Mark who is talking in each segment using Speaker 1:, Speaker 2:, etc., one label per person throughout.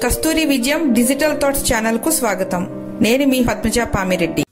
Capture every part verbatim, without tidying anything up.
Speaker 1: కస్తూరి విజయం digital thoughts channel కు స్వాగతం. నేను మీ పద్మజ పామిరెడ్డి.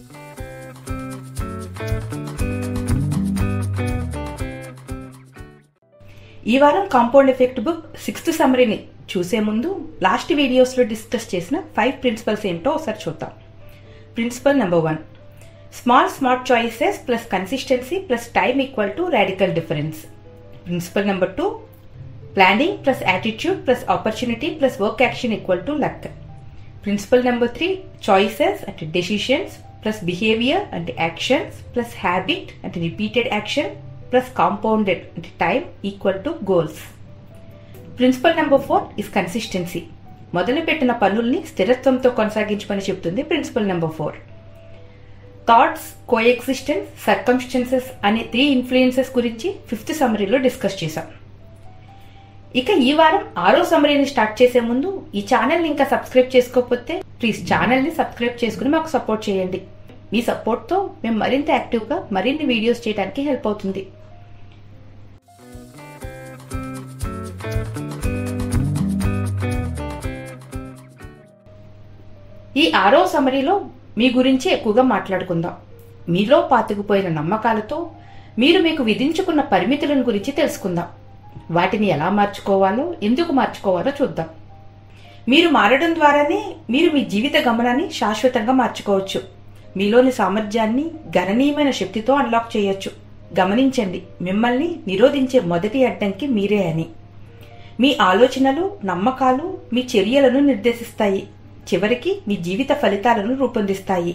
Speaker 2: ఈ వారం కాంపౌండ్ ఎఫెక్ట్ బుక్ సిక్స్త్ సమ్మరీని చూసే ముందు లాస్ట్ వీడియోస్ లో డిస్కస్ చేసిన ఫైవ్ ప్రిన్సిపల్స్ ఏంటో ఒకసారి చూద్దాం. Principle number one, small smart choices plus consistency plus time equal to radical difference. Principle number two, planning plus attitude plus opportunity plus work action equal to luck. Principle number three, choices అంటే decisions plus behaviour అంటే actions plus habit అంటే repeated action plus compounded అంటే time equal to goals. Principle number four is consistency. మొదలుపెట్టిన పనుల్ని స్థిరత్వంతో కొనసాగించమని చెప్తుంది principle number four. Thoughts, coexistence, circumstances అనే త్రీ ఇన్ఫ్లుయెన్సెస్ గురించి ఫిఫ్త్ సమ్మరీలో డిస్కస్ చేశాం. ఇక ఈ వారం ఆరో సమ్మరీని స్టార్ట్ చేసే ముందు ఈ ఛానల్ని ఇంకా సబ్స్క్రైబ్ చేసుకోకపోతే ప్లీజ్ ఛానల్ని సబ్స్క్రైబ్ చేసుకుని మాకు సపోర్ట్ చేయండి. మీ సపోర్ట్తో మేము మరింత యాక్టివ్గా మరిన్ని వీడియోస్ చేయడానికి హెల్ప్ అవుతుంది. ఈ ఆరో సమ్మరీలో మీ గురించి ఎక్కువగా మాట్లాడుకుందాం. మీలో పాతుకుపోయిన నమ్మకాలతో మీరు మీకు విధించుకున్న పరిమితులను గురించి తెలుసుకుందాం. వాటిని ఎలా మార్చుకోవాలో, ఎందుకు మార్చుకోవాలో చూద్దాం. మీరు మారడం ద్వారానే మీరు మీ జీవిత గమనాన్ని శాశ్వతంగా మార్చుకోవచ్చు. మీలోని సామర్థ్యాన్ని గణనీయమైన శక్తితో అన్లాక్ చేయొచ్చు. గమనించండి, మిమ్మల్ని నిరోధించే మొదటి అడ్డంకి మీరే అని. మీ ఆలోచనలు, నమ్మకాలు మీ చర్యలను నిర్దేశిస్తాయి, చివరికి మీ జీవిత ఫలితాలను రూపొందిస్తాయి.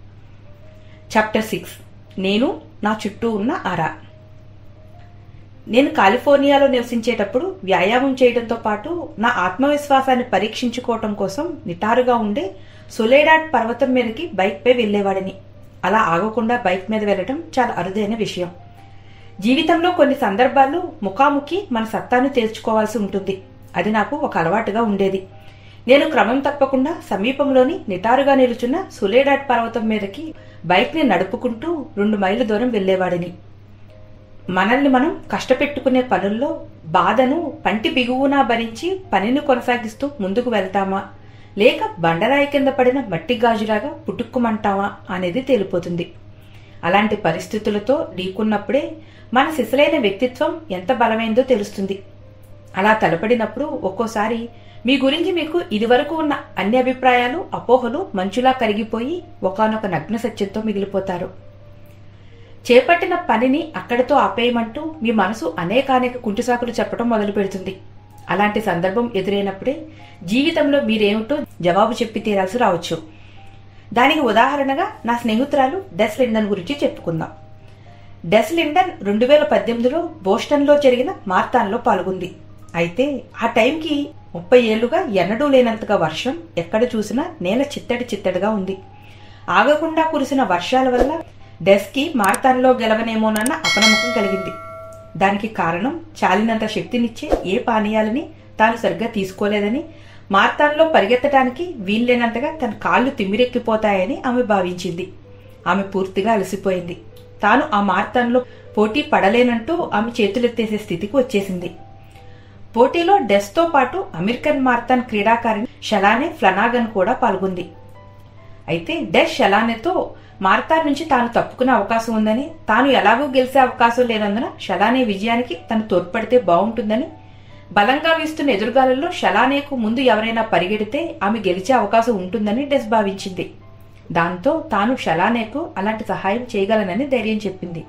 Speaker 2: చాప్టర్ సిక్స్, నేను నా చుట్టూ ఉన్న ఆరా. నేను కాలిఫోర్నియాలో నివసించేటప్పుడు వ్యాయామం చేయడంతో పాటు నా ఆత్మవిశ్వాసాన్ని పరీక్షించుకోవటం కోసం నిటారుగా ఉండే సొలేడాడ్ పర్వతం మీదకి బైక్ పై వెళ్లేవాడిని. అలా ఆగకుండా బైక్ మీద వెళ్లడం చాలా అరుదైన విషయం. జీవితంలో కొన్ని సందర్భాల్లో ముఖాముఖి మన సత్తాను తేల్చుకోవాల్సి ఉంటుంది. అది నాకు ఒక అలవాటుగా ఉండేది. నేను క్రమం తప్పకుండా సమీపంలోని నిటారుగా నిలుచున్న సొలేడాడ్ పర్వతం మీదకి బైక్ ని నడుపుకుంటూ రెండు మైళ్ళ దూరం వెళ్లేవాడిని. మనల్ని మనం కష్టపెట్టుకునే పనుల్లో బాధను పంటి బిగువునా భరించి పనిని కొనసాగిస్తూ ముందుకు వెళ్తామా, లేక బండరాయి కింద పడిన మట్టి గాజులాగా పుట్టుక్కుమంటామా అనేది తేలిపోతుంది. అలాంటి పరిస్థితులతో ఢీకున్నప్పుడే మన సిసలైన వ్యక్తిత్వం ఎంత బలమైందో తెలుస్తుంది. అలా తలపడినప్పుడు ఒక్కోసారి మీ గురించి మీకు ఇదివరకు ఉన్న అన్ని అభిప్రాయాలు, అపోహలు మంచులా కరిగిపోయి ఒకానొక నగ్న సత్యంతో మిగిలిపోతారు. చేపట్టిన పనిని అక్కడితో ఆపేయమంటూ మీ మనసు అనేకానేక కుంటిసాకులు చెప్పడం మొదలు పెడుతుంది. అలాంటి సందర్భం ఎదురైనప్పుడే జీవితంలో మీరేమిటో జవాబు చెప్పి తీరాల్సి రావచ్చు. దానికి ఉదాహరణగా నా స్నేహితురాలు డెస్ లిండన్ గురించి చెప్పుకుందాం. డెస్ లిండన్ రెండు వేల పద్దెనిమిదిలో బోస్టన్లో జరిగిన మారథాన్లో పాల్గొంది. అయితే ఆ టైంకి ముప్పై ఏళ్లుగా ఎన్నడూ లేనంతగా వర్షం, ఎక్కడ చూసినా నేల చిత్తడి చిత్తడిగా ఉంది. ఆగకుండా కురిసిన వర్షాల వల్ల డెస్ కి మారథాన్లో గెలవనేమోనన్న అపనమ్మకం కలిగింది. దానికి కారణం చాలినంత శక్తినిచ్చే ఏ పానీయాలని తాను సరిగ్గా తీసుకోలేదని, మారథాన్లో పరిగెత్తడానికి వీల్లేనంతగా తన కాళ్లు తిమ్మిరెక్కిపోతాయని ఆమె భావించింది. ఆమె పూర్తిగా అలసిపోయింది. తాను ఆ మారథాన్లో పోటీ పడలేనంటూ ఆమె చేతులెత్తేసే స్థితికి వచ్చేసింది. పోటీలో డెస్ తో పాటు అమెరికన్ మారథాన్ క్రీడాకారిణి షలానే ఫ్లనాగన్ కూడా పాల్గొంది. అయితే డెస్ షలానేతో మారథాన్ నుంచి తాను తప్పుకునే అవకాశం ఉందని, తాను ఎలాగూ గెలిచే అవకాశం లేనందున షలానే విజయానికి తను తోడ్పడితే బాగుంటుందని, బలంగా వీస్తున్న ఎదురుగాలుల్లో షలానేకు ముందు ఎవరైనా పరిగెడితే ఆమె గెలిచే అవకాశం ఉంటుందని డెస్ భావించింది. దాంతో తాను షలానేకు అలాంటి సహాయం చేయగలనని ధైర్యం చెప్పింది.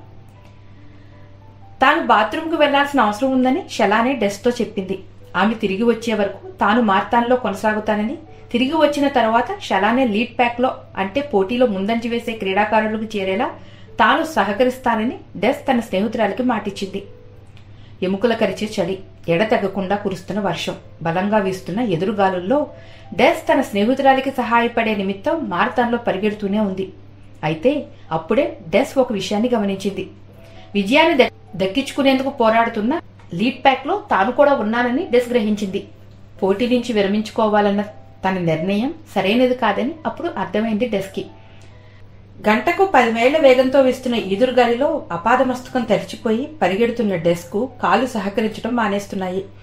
Speaker 2: తాను బాత్రూంకు వెళ్లాల్సిన అవసరం ఉందని షలానే డెస్ తో చెప్పింది. ఆమె తిరిగి వచ్చే వరకు తాను మారథాన్లో కొనసాగుతానని, తిరిగి వచ్చిన తర్వాత షలానే లీడ్ ప్యాక్ లో అంటే పోటీలో ముందంజ వేసే క్రీడాకారులకు చేరేలా తాను సహకరిస్తానని డెస్ తన స్నేహితురాలికి మాటిచ్చింది. ఎముకల కరిచే చలి, ఎడతెగకుండా కురుస్తున్న వర్షం, బలంగా వీస్తున్న ఎదురుగాలుల్లో డెస్ తన స్నేహితురాలికి సహాయపడే నిమిత్తం మారథాన్లో పరిగెడుతూనే ఉంది. అయితే అప్పుడే డెస్ ఒక విషయాన్ని గమనించింది. విజయాన్ని దక్కించుకునేందుకు పోరాడుతున్న లీడ్ ప్యాక్ లో తాను కూడా ఉన్నానని డెస్ గ్రహించింది. పోటీ నుంచి విరమించుకోవాలన్న తన నిర్ణయం సరైనది కాదని అప్పుడు అర్థమైంది డెస్ కి. గంటకు పది మైళ్ల వేగంతో వీస్తున్న ఈదురుగాలిలో అపాదమస్తకం తెరిచిపోయి పరిగెడుతున్న డెస్ కు కాలు సహకరించడం మానేస్తున్నాయి.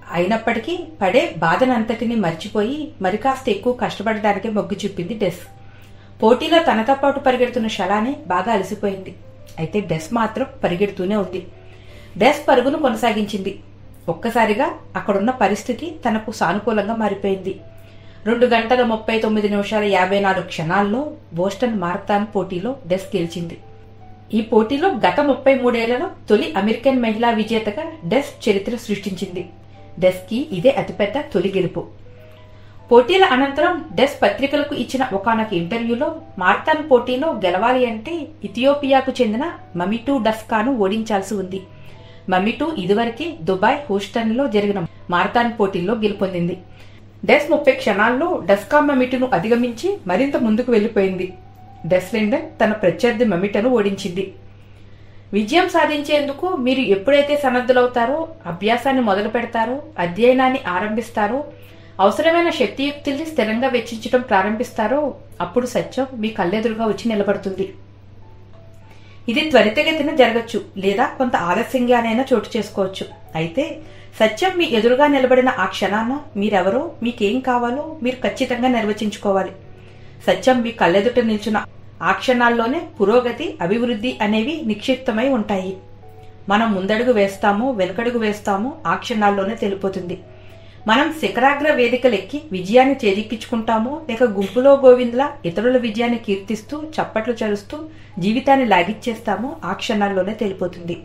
Speaker 2: అయినప్పటికీ పడే బాధనంతటిని మర్చిపోయి మరి కాస్త ఎక్కువ కష్టపడడానికే మొగ్గు చూపింది డెస్. పోటీలో తనతో పాటు పరిగెడుతున్న షలాని బాగా అలసిపోయింది. అయితే డెస్ మాత్రం పరిగెడుతూనే ఉంది. డెస్ పరుగును కొనసాగించింది. ఒక్కసారిగా అక్కడున్న పరిస్థితి తనకు సానుకూలంగా మారిపోయింది. రెండు గంటల ముప్పై తొమ్మిది నిమిషాల యాభై నాలుగు క్షణాల్లో బోస్టన్ మారథాన్ పోటీలో డెస్ గెలిచింది. ఈ పోటీలో గత ముప్పై మూడేళ్లలో తొలి అమెరికన్ మహిళా విజేతగా డెస్ చరిత్ర సృష్టించింది. డెస్ కి ఇదే అతిపెద్ద తొలి గెలుపు. పోటీల అనంతరం డెస్ పత్రికలకు ఇచ్చిన ఒకానొక ఇంటర్వ్యూలో మారథాన్ పోటీలో గెలవాలి అంటే ఇథియోపియాకు చెందిన మమిటూ డస్కాను ఓడించాల్సి ఉంది. మమిటూ ఇదివరకే దుబాయ్ హూస్టన్ లో జరిగిన మారథాన్ పోటీల్లో గెలుపొందింది. డెస్ ముప్పై క్షణాల్లో డస్కా మమిటును అధిగమించి మరింత ముందుకు వెళ్లిపోయింది. డెస్ లిండన్ తన ప్రత్యర్థి మమిటను ఓడించింది. విజయం సాధించేందుకు మీరు ఎప్పుడైతే సన్నద్ధులవుతారో, అభ్యాసాన్ని మొదలు పెడతారో, అధ్యయనాన్ని ఆరంభిస్తారో, అవసరమైన శక్తియుక్తుల్ని స్థిరంగా వెచ్చించడం ప్రారంభిస్తారో అప్పుడు సత్యం మీ కళ్ళెదురుగా వచ్చి నిలబడుతుంది. ఇది త్వరితగతిన జరగచ్చు, లేదా కొంత ఆలస్యంగానైనా చోటు చేసుకోవచ్చు. అయితే సత్యం మీ ఎదురుగా నిలబడిన ఆ క్షణాన మీరెవరో, మీకేం కావాలో మీరు ఖచ్చితంగా నిర్వచించుకోవాలి. సత్యం మీ కళ్ళెదుట నిల్చున్న ఆ క్షణాల్లోనే పురోగతి, అభివృద్ధి అనేవి నిక్షిప్తమై ఉంటాయి. మనం ముందడుగు వేస్తామో వెనుకడుగు వేస్తామో ఆ క్షణాల్లోనే తెలిపోతుంది. మనం శిఖరాగ్ర వేదికలెక్కి విజయాన్ని చేజిక్కించుకుంటామో లేక గుంపులో గోవిందులా ఇతరుల విజయాన్ని కీర్తిస్తూ చప్పట్లు చరుస్తూ జీవితాన్ని లాగిచ్చేస్తామో ఆ క్షణాల్లోనే తెలిపోతుంది.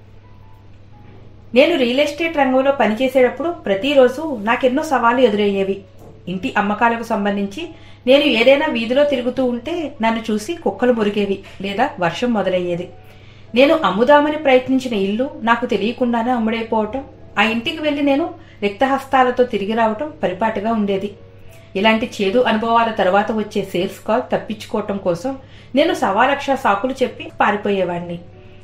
Speaker 2: నేను రియల్ ఎస్టేట్ రంగంలో పనిచేసేటప్పుడు ప్రతిరోజు నాకెన్నో సవాళ్లు ఎదురయ్యేవి. ఇంటి అమ్మకాలకు సంబంధించి నేను ఏదైనా వీధిలో తిరుగుతూ ఉంటే నన్ను చూసి కుక్కలు మురిగేవి, లేదా వర్షం మొదలయ్యేది. నేను అమ్ముదామని ప్రయత్నించిన ఇల్లు నాకు తెలియకుండానే అమ్ముడైపోవటం, ఆ ఇంటికి వెళ్లి నేను రిక్తహస్తాలతో తిరిగి రావటం పరిపాటిగా ఉండేది. ఇలాంటి చేదు అనుభవాల తర్వాత వచ్చే సేల్స్ కాల్ తప్పించుకోవటం కోసం నేను సవాలక్ష సాకులు చెప్పి పారిపోయేవాడిని.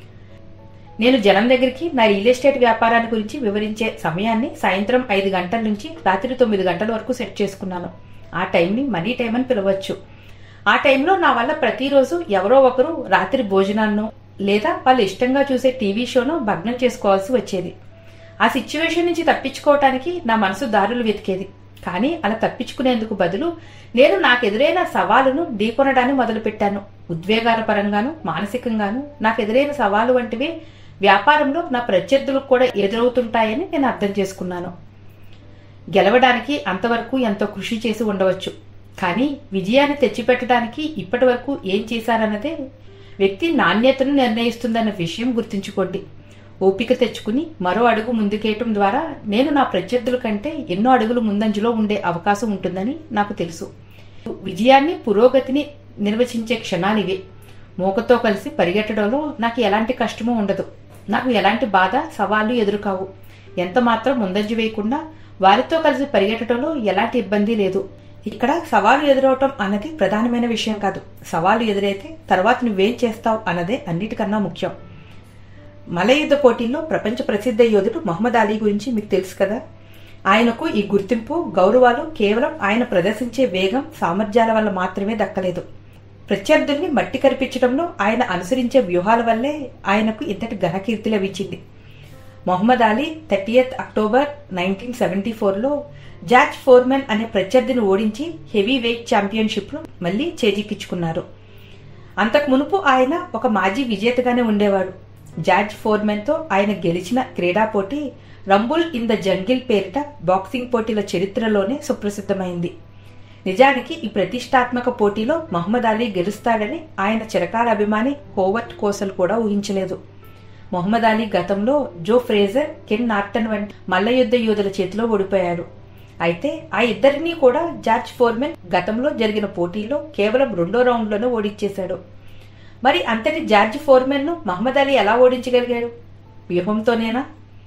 Speaker 2: నేను జనం దగ్గరికి నా రియల్ ఎస్టేట్ వ్యాపారాన్ని గురించి వివరించే సమయాన్ని సాయంత్రం ఐదు గంటల నుంచి రాత్రి తొమ్మిది గంటల వరకు సెట్ చేసుకున్నాను. ఆ టైంని మనీ టైం అని పిలవచ్చు. ఆ టైంలో నా వల్ల ప్రతిరోజు ఎవరో ఒకరు రాత్రి భోజనాన్నో లేదా వాళ్ళు ఇష్టంగా చూసే టీవీ షోను భగ్నం చేసుకోవాల్సి వచ్చేది. ఆ సిచ్యువేషన్ నుంచి తప్పించుకోవటానికి నా మనసు దారులు వెతికేది. కానీ అలా తప్పించుకునేందుకు బదులు నేను నాకెదురైన సవాలును ఢీకొనడాన్ని మొదలుపెట్టాను. ఉద్వేగాల పరంగాను మానసికంగాను నాకెదురైన సవాలు వంటివి వ్యాపారంలో నా ప్రత్యర్థులకు కూడా ఎదురవుతుంటాయని నేను అర్థం చేసుకున్నాను. గెలవడానికి అంతవరకు ఎంతో కృషి చేసి ఉండవచ్చు, కానీ విజయాన్ని తెచ్చిపెట్టడానికి ఇప్పటి వరకు ఏం చేశారన్నదే వ్యక్తి నాణ్యతను నిర్ణయిస్తుందన్న విషయం గుర్తుంచుకోండి. ఓపిక తెచ్చుకుని మరో అడుగు ముందుకేయటం ద్వారా నేను నా ప్రత్యర్థుల కంటే ఎన్నో అడుగులు ముందంజలో ఉండే అవకాశం ఉంటుందని నాకు తెలుసు. విజయాన్ని, పురోగతిని నిర్వచించే క్షణాలివే. మోకతో కలిసి పరిగెట్టడంలో నాకు ఎలాంటి కష్టమూ ఉండదు. నాకు ఎలాంటి బాధ, సవాళ్లు ఎదురుకావు. ఎంత మాత్రం ముందంజ వేయకుండా వారితో కలిసి పరిగెట్టడంలో ఎలాంటి ఇబ్బంది లేదు. ఇక్కడ సవాలు ఎదురవటం అన్నది ప్రధానమైన విషయం కాదు. సవాలు ఎదురైతే తర్వాత నువ్వేం చేస్తావు అన్నదే అన్నిటికన్నా ముఖ్యం. మల్లయుద్ధ పోటీల్లో ప్రపంచ ప్రసిద్ధ యోధుడు మహమ్మద్ అలీ గురించి మీకు తెలుసు కదా. ఆయనకు ఈ గుర్తింపు, గౌరవాలు కేవలం ఆయన ప్రదర్శించే వేగం, సామర్థ్యాల వల్ల మాత్రమే దక్కలేదు. ప్రత్యర్థుల్ని మట్టి కరిపించడంలో ఆయన అనుసరించే వ్యూహాల వల్లే ఆయనకు ఇంతటి ఘనకీర్తి లభించింది. Muhammad Ali thirtieth October nineteen seventy ఫోర్లో జార్జ్ ఫోర్మెన్ అనే ప్రత్యర్థిని ఓడించి హెవీ వెయిట్ ఛాంపియన్షిప్ ను మళ్లీ చేజిక్కించుకున్నారు. అంతకు మునుపు ఆయన ఒక మాజీ విజేతగానే ఉండేవాడు. జార్జ్ ఫోర్మెన్ తో ఆయన గెలిచిన క్రీడా పోటీ రంబుల్ ఇన్ ద జంగిల్ పేరిట బాక్సింగ్ పోటీల చరిత్రలోనే సుప్రసిద్ధమైంది. నిజానికి ఈ ప్రతిష్టాత్మక పోటీలో మహమ్మద్ అలీ గెలుస్తాడని ఆయన చిరకాల అభిమాని హోవర్ట్ కోసల్ కూడా ఊహించలేదు. మొహమ్మద్ అలీ గతంలో జో ఫ్రేజర్, కెన్ నార్టన్ వంటి మల్లయుద్ధ యోధుల చేతిలో ఓడిపోయాడు. అయితే ఆ ఇద్దరినీ కూడా జార్జ్ ఫోర్మెన్ గతంలో జరిగిన పోటీలో కేవలం రెండో రౌండ్లోనే ఓడించేశాడు. మరి అంతటి జార్జ్ ఫోర్మెన్ ను మహమ్మద్ అలీ ఎలా ఓడించగలిగాడు? వ్యూహంతోనేనా?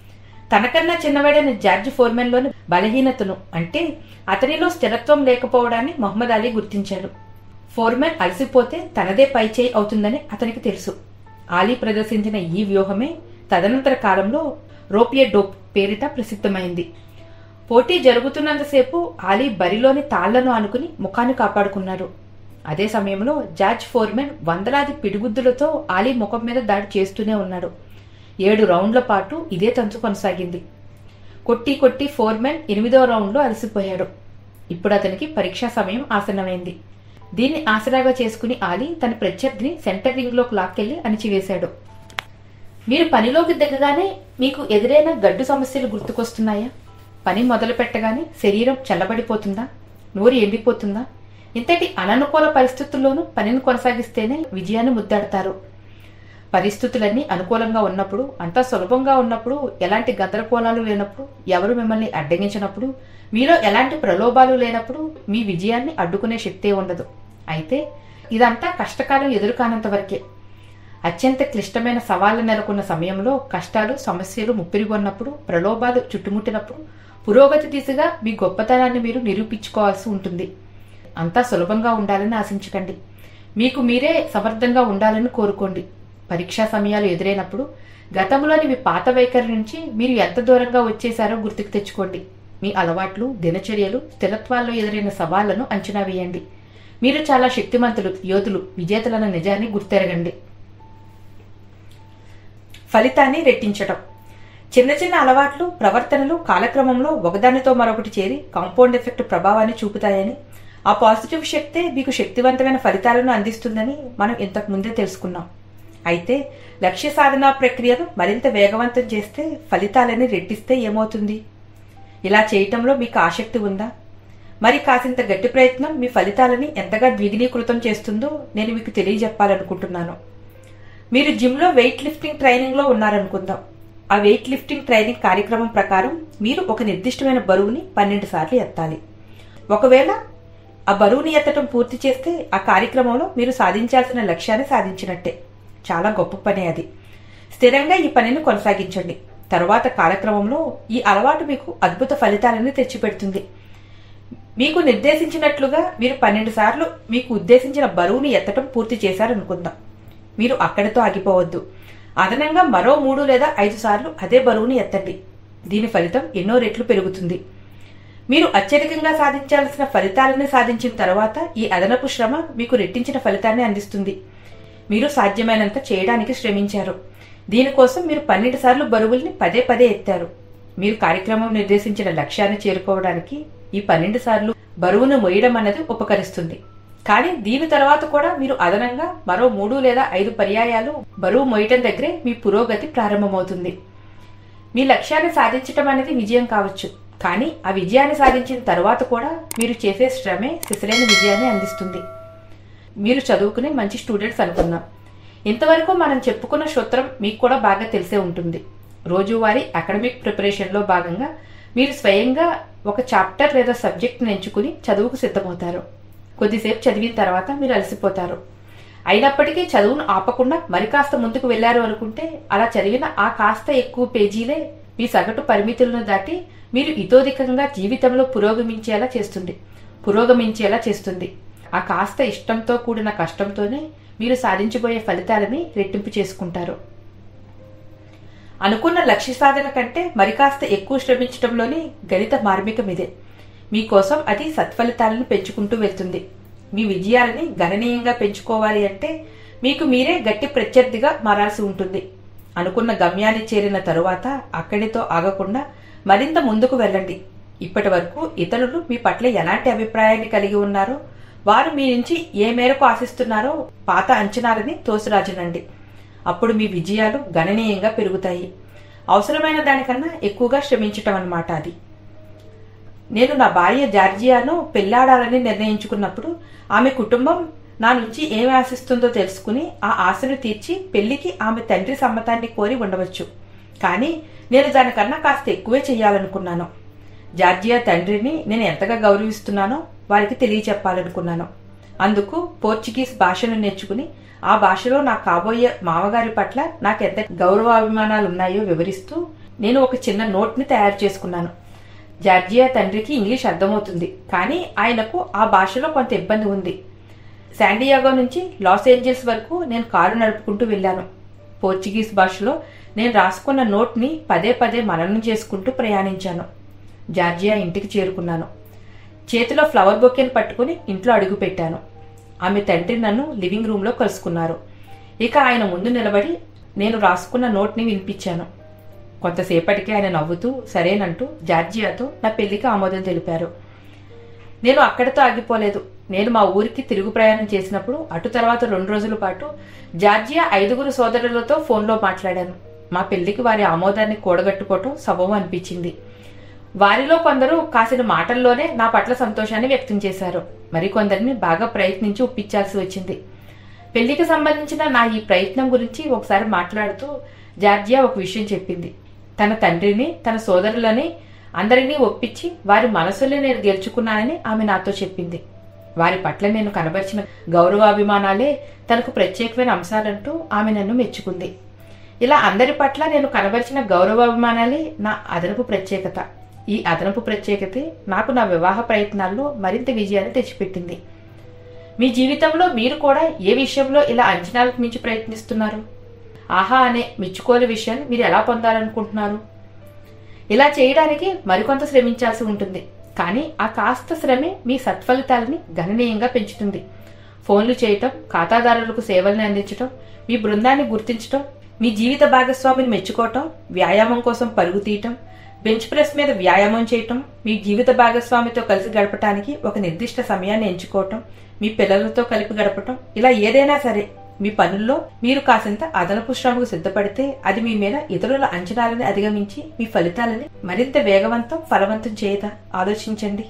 Speaker 2: తనకన్నా చిన్నవాడైన జార్జ్ ఫోర్మెన్ లోని బలహీనతను, అంటే అతనిలో స్థిరత్వం లేకపోవడాన్ని మహమ్మద్ అలీ గుర్తించాడు. ఫోర్మెన్ అలసిపోతే తనదే పైచేయి అవుతుందని అతనికి తెలుసు. అలీ ప్రదర్శించిన ఈ వ్యూహమే తదనంతర కాలంలో రోపియే డోప్ పేరిట ప్రసిద్ధమైంది. పోటీ జరుగుతున్నంతసేపు అలీ బరిలోని తాళ్లను ఆనుకుని ముఖాన్ని కాపాడుకున్నాడు. అదే సమయంలో జార్జ్ ఫోర్మెన్ వందలాది పిడిగుద్దులతో అలీ ముఖం మీద దాడి చేస్తూనే ఉన్నాడు. ఏడు రౌండ్ల పాటు ఇదే తంతు కొనసాగింది. కొట్టి కొట్టి ఫోర్మెన్ ఎనిమిదో రౌండ్లో అలసిపోయాడు. ఇప్పుడు అతనికి పరీక్షా సమయం ఆసన్నమైంది. దీన్ని ఆసరాగా చేసుకుని ఆలీ తన ప్రత్యర్థిని సెంటర్ రింగ్లోకి లాక్కెళ్లి అణిచివేశాడు. మీరు పనిలోకి దిగగానే మీకు ఎదురైన గడ్డు సమస్యలు గుర్తుకొస్తున్నాయా? పని మొదలు పెట్టగానే శరీరం చల్లబడిపోతుందా? నోరు ఎండిపోతుందా? ఇంతటి అననుకూల పరిస్థితుల్లోనూ పనిని కొనసాగిస్తేనే విజయాన్ని ముద్దాడతారు. పరిస్థితులన్నీ అనుకూలంగా ఉన్నప్పుడు, అంతా సులభంగా ఉన్నప్పుడు, ఎలాంటి గందరగోళాలు లేనప్పుడు, ఎవరు మిమ్మల్ని అడ్డగించినప్పుడు, మీలో ఎలాంటి ప్రలోభాలు లేనప్పుడు మీ విజయాన్ని అడ్డుకునే శక్తే ఉండదు. అయితే ఇదంతా కష్టకాలం ఎదురు కానంత వరకే. అత్యంత క్లిష్టమైన సవాళ్లు నెలకొన్న సమయంలో, కష్టాలు సమస్యలు ముప్పిరిగొన్నప్పుడు, ప్రలోభాలు చుట్టుముట్టినప్పుడు పురోగతి దిశగా మీ గొప్పతనాన్ని మీరు నిరూపించుకోవాల్సి ఉంటుంది. అంతా సులభంగా ఉండాలని ఆశించకండి. మీకు మీరే సమర్థంగా ఉండాలని కోరుకోండి. పరీక్షా సమయాలు ఎదురైనప్పుడు గతంలోని మీ పాత వైఖరి నుంచి మీరు ఎంత దూరంగా వచ్చేశారో గుర్తుకు తెచ్చుకోండి. మీ అలవాట్లు, దినచర్యలు, స్థిరత్వాల్లో ఎదురైన సవాళ్లను అంచనా వేయండి. మీరు చాలా శక్తిమంతులు, యోధులు, విజేతలన్న నిజాన్ని గుర్తెరగండి. ఫలితాన్ని రెట్టించటం. చిన్న చిన్న అలవాట్లు, ప్రవర్తనలు కాలక్రమంలో ఒకదానితో మరొకటి చేరి కాంపౌండ్ ఎఫెక్ట్ ప్రభావాన్ని చూపుతాయని, ఆ పాజిటివ్ శక్తే మీకు శక్తివంతమైన ఫలితాలను అందిస్తుందని మనం ఇంతకు ముందే తెలుసుకున్నాం. అయితే లక్ష్య సాధనా ప్రక్రియను మరింత వేగవంతం చేస్తే, ఫలితాలని రెట్టిస్తే ఏమవుతుంది? ఇలా చేయటంలో మీకు ఆసక్తి ఉందా? మరి కాసింత గట్టి ప్రయత్నం మీ ఫలితాలని ఎంతగా ద్విగుణీకృతం చేస్తుందో నేను మీకు తెలియజెప్పాలనుకుంటున్నాను. మీరు జిమ్లో వెయిట్ లిఫ్టింగ్ ట్రైనింగ్లో ఉన్నారనుకుందాం. ఆ వెయిట్ లిఫ్టింగ్ ట్రైనింగ్ కార్యక్రమం ప్రకారం మీరు ఒక నిర్దిష్టమైన బరువుని పన్నెండు సార్లు ఎత్తాలి. ఒకవేళ ఆ బరువుని ఎత్తడం పూర్తి చేస్తే ఆ కార్యక్రమంలో మీరు సాధించాల్సిన లక్ష్యాన్ని సాధించినట్టే. చాలా గొప్ప పని అది. స్థిరంగా ఈ పనిని కొనసాగించండి. తరువాత కాలక్రమంలో ఈ అలవాటు మీకు అద్భుత ఫలితాలను తెచ్చిపెడుతుంది. మీకు నిర్దేశించినట్లుగా మీరు పన్నెండు సార్లు మీకు ఉద్దేశించిన బరువుని ఎత్తడం పూర్తి చేశారనుకుందాం. మీరు అక్కడితో ఆగిపోవద్దు. అదనంగా మరో మూడు లేదా ఐదు సార్లు అదే బరువుని ఎత్తండి. దీని ఫలితం ఎన్నో రెట్లు పెరుగుతుంది. మీరు అత్యధికంగా సాధించాల్సిన ఫలితాలని సాధించిన తర్వాత ఈ అదనపు శ్రమ మీకు రెట్టించిన ఫలితాన్ని అందిస్తుంది. మీరు సాధ్యమైనంత చేయడానికి శ్రమించారు. దీనికోసం మీరు పన్నెండు సార్లు బరువుల్ని పదే పదే ఎత్తారు. మీరు కార్యక్రమం నిర్దేశించిన లక్ష్యాన్ని చేరుకోవడానికి ఈ పన్నెండు సార్లు బరువును మోయడం అన్నది ఉపకరిస్తుంది. కానీ దీని తర్వాత కూడా మీరు అదనంగా మరో మూడు లేదా ఐదు పర్యాయాలు బరువు మోయటం దగ్గరే మీ పురోగతి ప్రారంభమవుతుంది. మీ లక్ష్యాన్ని సాధించటం అనేది విజయం కావచ్చు, కానీ ఆ విజయాన్ని సాధించిన తర్వాత కూడా మీరు చేసే శ్రమే సిసలైన విజయాన్ని అందిస్తుంది. మీరు చదువుకునే మంచి స్టూడెంట్స్ అనుకుందాం. ఇంతవరకు మనం చెప్పుకున్న సూత్రం మీకు కూడా బాగా తెలిసే ఉంటుంది. రోజువారీ అకాడమిక్ ప్రిపరేషన్లో భాగంగా మీరు స్వయంగా ఒక చాప్టర్ లేదా సబ్జెక్ట్ని ఎంచుకుని చదువుకు సిద్ధమవుతారు. కొద్దిసేపు చదివిన తర్వాత మీరు అలసిపోతారు. అయినప్పటికీ చదువును ఆపకుండా మరి కాస్త ముందుకు వెళ్లారు అనుకుంటే, అలా చదివిన ఆ కాస్త ఎక్కువ పేజీలే మీ సగటు పరిమితులను దాటి మీరు ఇతోధికంగా జీవితంలో పురోగమించేలా చేస్తుంది పురోగమించేలా చేస్తుంది ఆ కాస్త ఇష్టంతో కూడిన కష్టంతోనే మీరు సాధించబోయే ఫలితాలని రెట్టింపు చేసుకుంటారు. అనుకున్న లక్ష్య సాధన కంటే మరి కాస్త ఎక్కువ శ్రమించడంలోని గణిత మార్మికం ఇదే. మీకోసం అది సత్ఫలితాలను పెంచుకుంటూ వెళ్తుంది. మీ విజయాలని గణనీయంగా పెంచుకోవాలి అంటే మీకు మీరే గట్టి ప్రత్యర్థిగా మారాల్సి ఉంటుంది. అనుకున్న గమ్యాన్ని చేరిన తరువాత అక్కడితో ఆగకుండా మరింత ముందుకు వెళ్ళండి. ఇప్పటి వరకు ఇతరులు మీ పట్ల ఎలాంటి అభిప్రాయాన్ని కలిగి ఉన్నారో, వారు మీ నుంచి ఏ మేరకు ఆశిస్తున్నారో పాత అంచనాలని తోసిరాజునండి. అప్పుడు మీ విజయాలు గణనీయంగా పెరుగుతాయి. అవసరమైన దానికన్నా ఎక్కువగా శ్రమించటం అన్నమాట అది. నేను నా భార్య జార్జియాను పెళ్లాడాలని నిర్ణయించుకున్నప్పుడు ఆమె కుటుంబం నా నుంచి ఏమి ఆశిస్తుందో తెలుసుకుని ఆ ఆశను తీర్చి పెళ్లికి ఆమె తండ్రి సమ్మతాన్ని కోరి ఉండవచ్చు. కానీ నేను దానికన్నా కాస్త ఎక్కువే చెయ్యాలనుకున్నాను. జార్జియా తండ్రిని నేను ఎంతగా గౌరవిస్తున్నానో వారికి తెలియచెప్పాలనుకున్నాను. అందుకు పోర్చుగీస్ భాషను నేర్చుకుని ఆ భాషలో నా కాబోయే మామగారి పట్ల నాకెంత గౌరవాభిమానాలు ఉన్నాయో వివరిస్తూ నేను ఒక చిన్న నోట్ని తయారు చేసుకున్నాను. జార్జియా తండ్రికి ఇంగ్లీష్ అర్థమవుతుంది, కానీ ఆయనకు ఆ భాషలో కొంత ఇబ్బంది ఉంది. శాండియాగో నుంచి లాస్ ఏంజల్స్ వరకు నేను కారు నడుపుకుంటూ వెళ్ళాను. పోర్చుగీస్ భాషలో నేను రాసుకున్న నోట్ని పదే పదే మననం చేసుకుంటూ ప్రయాణించాను. జార్జియా ఇంటికి చేరుకున్నాను. చేతిలో ఫ్లవర్ బొకేని పట్టుకుని ఇంట్లో అడుగు పెట్టాను. ఆమె తండ్రి నన్ను లివింగ్ రూమ్లో కలుసుకున్నారు. ఇక ఆయన ముందు నిలబడి నేను రాసుకున్న నోట్ని వినిపించాను. కొంతసేపటికి ఆయన నవ్వుతూ సరేనంటూ జార్జియాతో నా పెళ్లికి ఆమోదం తెలిపారు. నేను అక్కడితో ఆగిపోలేదు. నేను మా ఊరికి తిరుగు ప్రయాణం చేసినప్పుడు అటు తర్వాత రెండు రోజుల పాటు జార్జియా ఐదుగురు సోదరులతో ఫోన్లో మాట్లాడాను. మా పెళ్లికి వారి ఆమోదాన్ని కూడగట్టుకోవటం సబబు అనిపించింది. వారిలో కొందరు కాసిన మాటల్లోనే నా పట్ల సంతోషాన్ని వ్యక్తం చేశారు. మరికొందరిని బాగా ప్రయత్నించి ఒప్పించాల్సి వచ్చింది. పెళ్లికి సంబంధించిన నా ఈ ప్రయత్నం గురించి ఒకసారి మాట్లాడుతూ జార్జియా ఒక విషయం చెప్పింది. తన తండ్రిని, తన సోదరులని అందరినీ ఒప్పించి వారి మనసుల్ని నేను గెలుచుకున్నానని ఆమె నాతో చెప్పింది. వారి పట్ల నేను కనబరిచిన గౌరవాభిమానాలే తనకు ప్రత్యేకమైన అంశాలంటూ ఆమె నన్ను మెచ్చుకుంది. ఇలా అందరి పట్ల నేను కనబరిచిన గౌరవాభిమానాలే నా అదనపు ప్రత్యేకత. ఈ అదనపు ప్రత్యేకతే నాకు నా వివాహ ప్రయత్నాల్లో మరింత విజయాన్ని తెచ్చిపెట్టింది. మీ జీవితంలో మీరు కూడా ఏ విషయంలో ఇలా అంచనాలకు మించి ప్రయత్నిస్తున్నారు? ఆహా అనే మెచ్చుకోని విషయాన్ని మీరు ఎలా పొందాలనుకుంటున్నారు? ఇలా చేయడానికి మరికొంత శ్రమించాల్సి ఉంటుంది. కానీ ఆ కాస్త శ్రమే మీ సత్ఫలితాలని గణనీయంగా పెంచుతుంది. ఫోన్లు చేయటం, ఖాతాదారులకు సేవల్ని అందించటం, మీ బృందాన్ని గుర్తించటం, మీ జీవిత భాగస్వామిని మెచ్చుకోవటం, వ్యాయామం కోసం పరుగు తీయటం, బెంచ్ ప్రెస్ మీద వ్యాయామం చేయటం, మీ జీవిత భాగస్వామితో కలిసి గడపటానికి ఒక నిర్దిష్ట సమయాన్ని ఎంచుకోవటం, మీ పిల్లలతో కలిపి గడపటం, ఇలా ఏదైనా సరే మీ పనుల్లో మీరు కాసింత అదనపు శ్రమకు సిద్ధపడితే అది మీ మీద ఇతరుల అంచనాలని అధిగమించి మీ ఫలితాలని మరింత వేగవంతం, ఫలవంతం చేయదా? ఆలోచించండి.